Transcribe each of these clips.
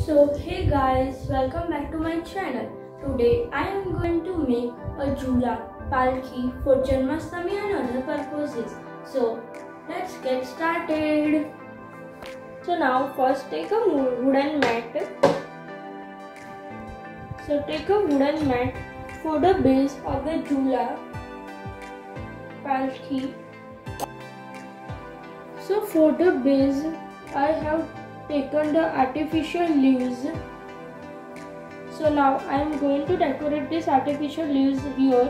So hey guys, welcome back to my channel. Today I am going to make a jhula palki for Janmashtami and other purposes. So let's get started. So now first take a wooden mat. So take a wooden mat for the base of the jhula palki. So for the base I have taken the artificial leaves. So now I am going to decorate this artificial leaves here.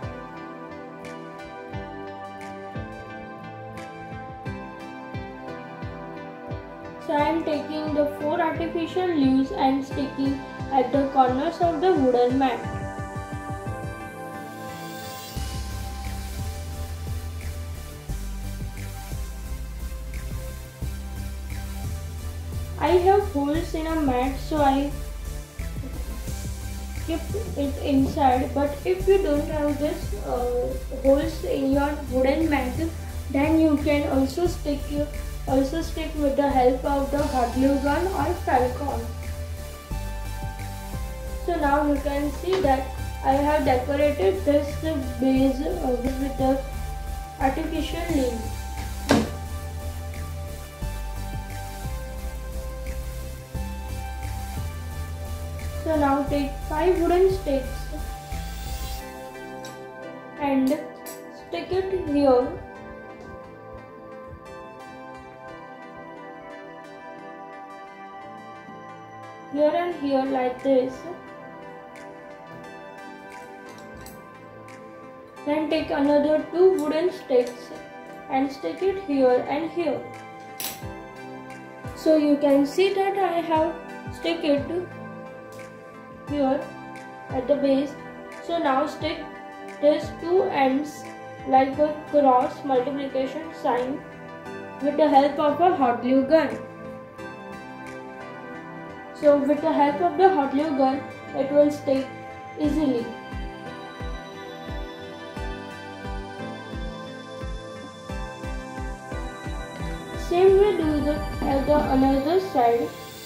So I am taking the 4 artificial leaves and sticking at the corners of the wooden mat. I have holes in a mat, so I keep it inside. But if you don't have this holes in your wooden mat, then you can also stick with the help of the hot glue gun or Fevicol. So now you can see that I have decorated this base with the artificial leaves. So now take 5 wooden sticks and stick it here. Here and here like this. Then take another 2 wooden sticks and stick it here and here. So you can see that I have stick it here at the base. So now stick these 2 ends like a cross multiplication sign with the help of a hot glue gun. So with the help of the hot glue gun, it will stick easily. Same way do that at the another side.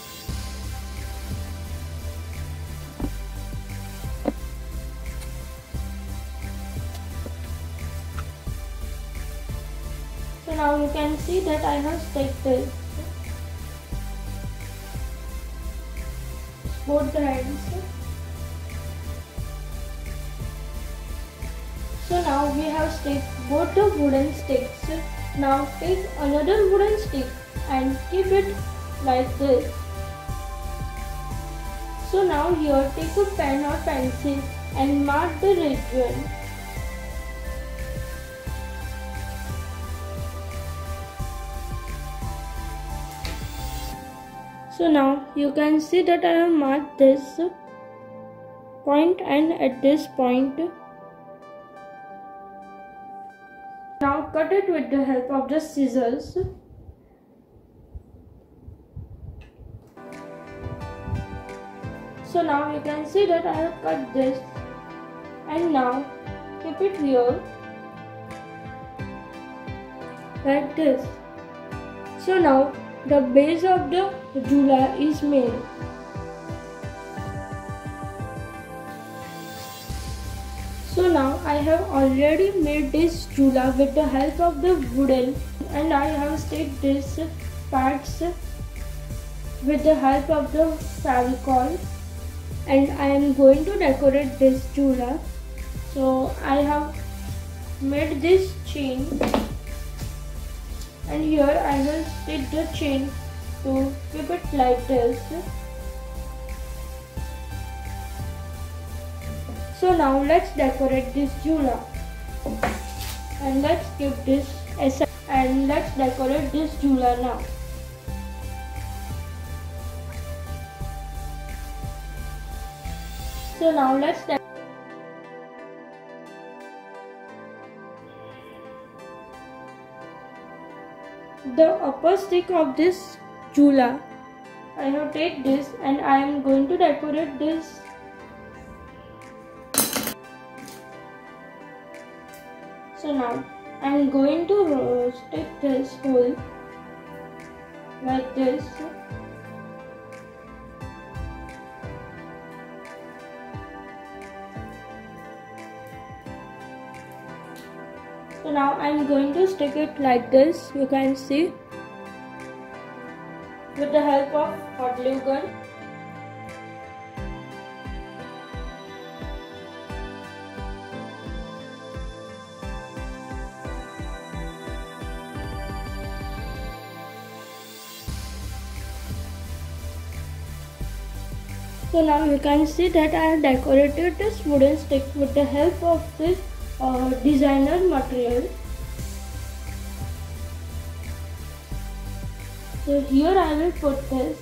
So now you can see that I have stuck this both the ends. So now we have stuck both the wooden sticks. Now take another wooden stick and keep it like this. So now here take a pen or pencil and mark the region. So now you can see that I have marked this point and at this point. Now cut it with the help of the scissors. So now you can see that I have cut this and now keep it here like this. So now the base of the jhula is made. So now I have already made this jhula with the help of the wooden, and I have sticked these parts with the help of the Fevicol, and I am going to decorate this jhula. So I have made this chain, and here I will stick the chain to keep it like this. So now let's decorate this jhula, and let's keep this aside and let's decorate this jhula now. So now let's the upper stick of this jhula. I have take this and I am going to decorate this. So now I am going to stick this hole like this. now I'm going to stick it like this, you can see, with the help of hot glue gun. So now you can see that I have decorated this wooden stick with the help of this designer material. So here I will put this.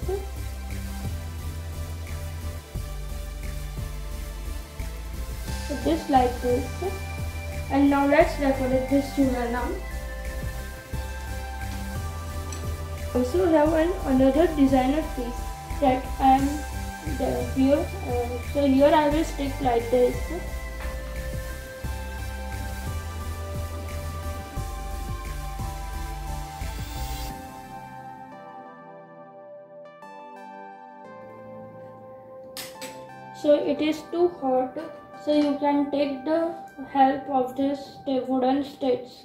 Put this like this. And now let's decorate this chula now. Also have another designer piece that I am here. So here I will stick like this. So it is too hot, so you can take the help of this wooden sticks.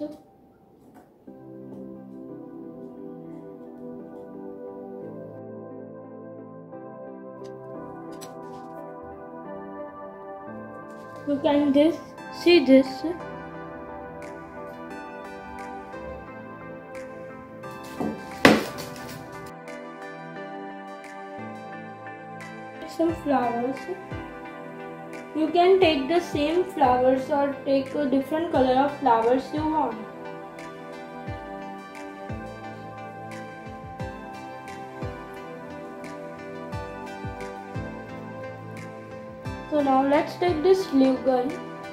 You can see this. Some flowers. You can take the same flowers or take a different color of flowers you want. So now let's take this glue gun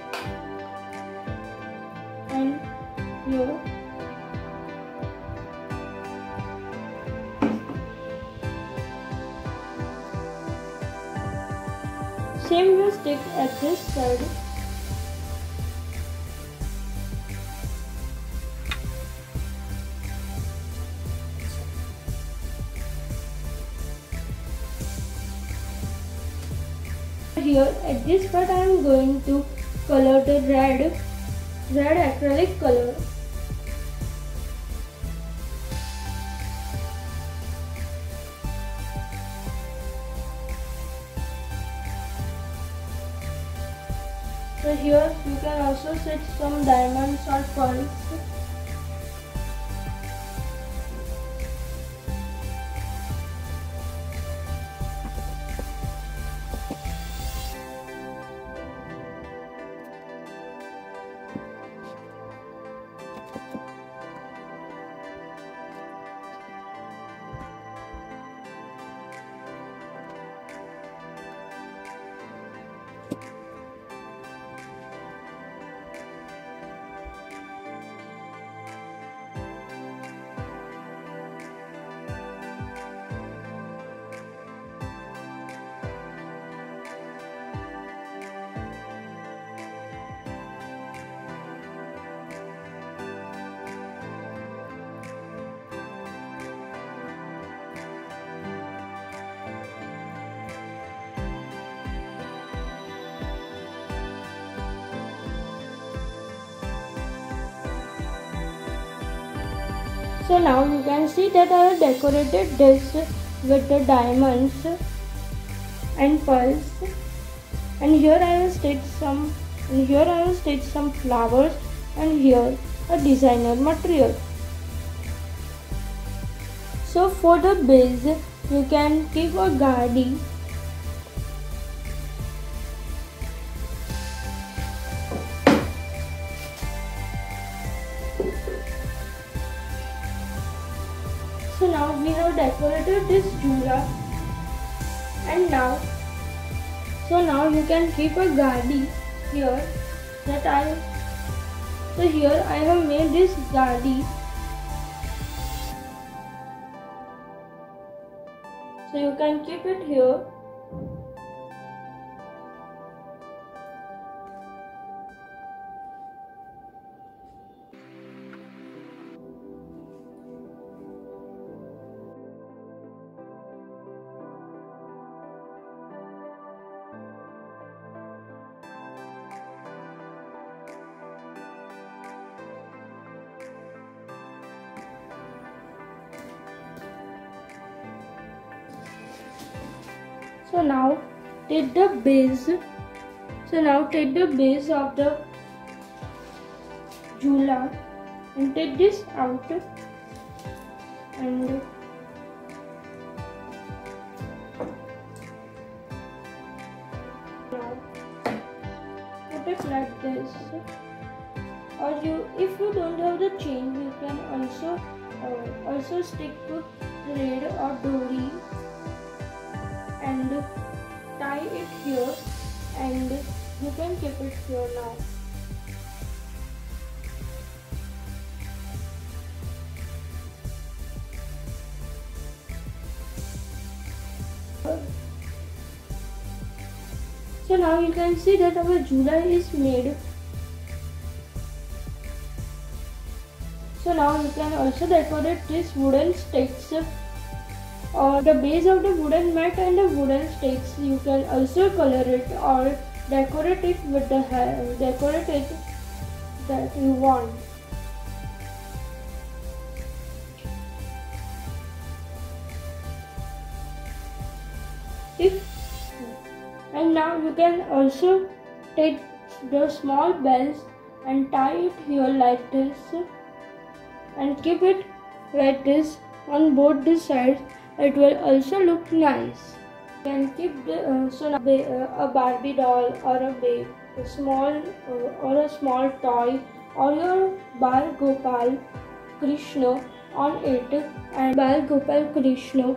and here. Same will stick at this side. Here at this part I am going to color the red acrylic color. So here you can also set some diamonds or pearls. So now you can see that I have decorated this with the diamonds and pearls, and here I will stitch some flowers, and here a designer material. So for the base you can keep a gardi. So now we have decorated this jhula, and now you can keep a gardi here. So here I have made this gardi. So you can keep it here. So now take the base. So now take the base of the Jhula and take this out and now put it like this. Or if you don't have the chain, you can also stick to thread or dory and tie it here, and you can keep it here now. So now you can see that our Jhula is made. So now you can also decorate this wooden sticks or the base of the wooden mat and the wooden sticks. You can also color it or decorate it with the decorate it that you want. And now you can also take the small bells and tie it here like this and keep it like this on both the sides. It will also look nice. You can keep a Barbie doll or a small toy or your Bal Gopal Krishna on it, and Bal Gopal Krishna.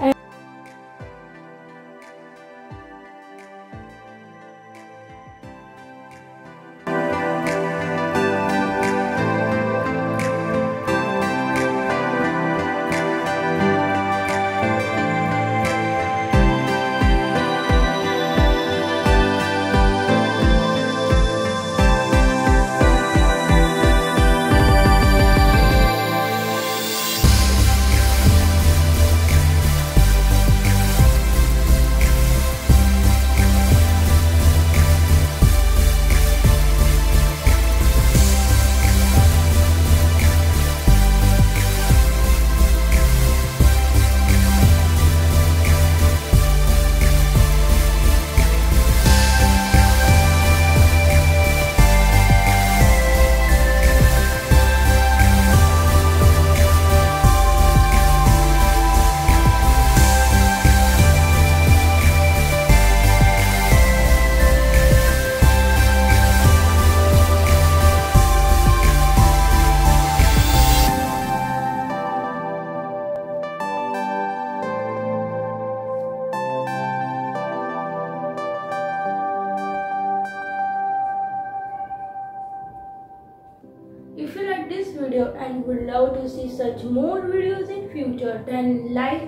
If you like this video and would love to see such more videos in future, then like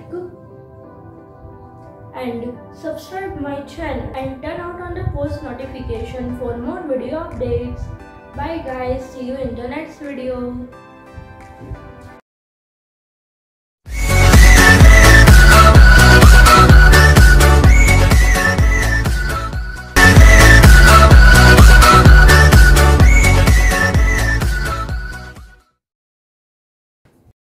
and subscribe my channel and turn on the post notification for more video updates. Bye guys, see you in the next video.